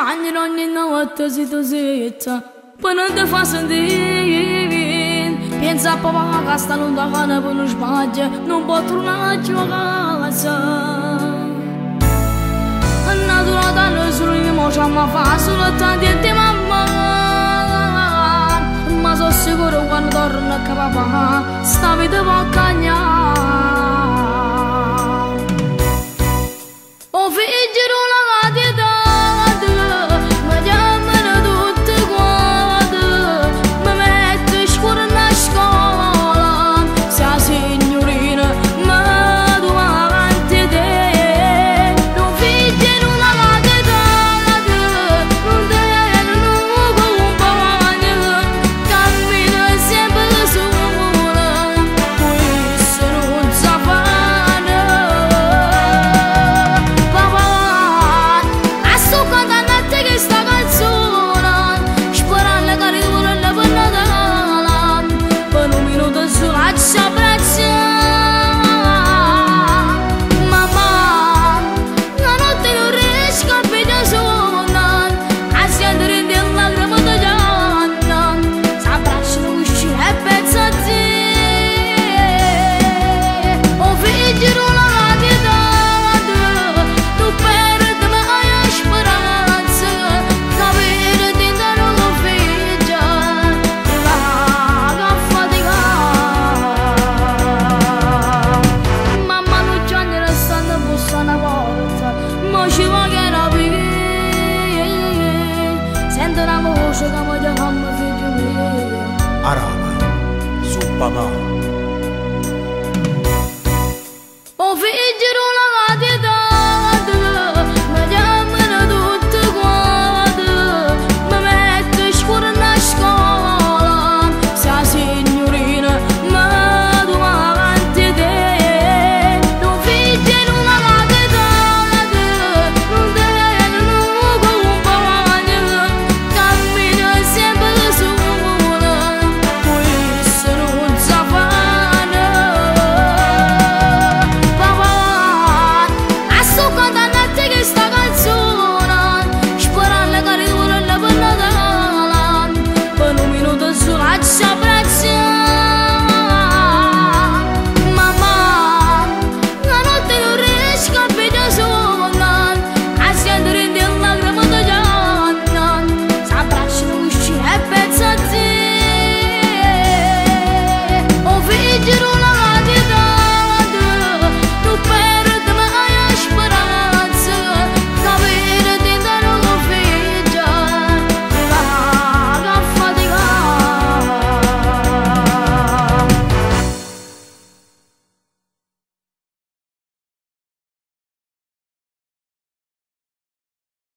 ani ogni notte si tu zitta până te fa să divin pensa papà che sta lontana per non sbagliare non può tornare a casa naturata noi solo io mo c'ha ma fa solo tanti e mamma ma sono sicuro quando torno a papà sta vita può cagnare o figlio la gatita Arama, su papà. Oh,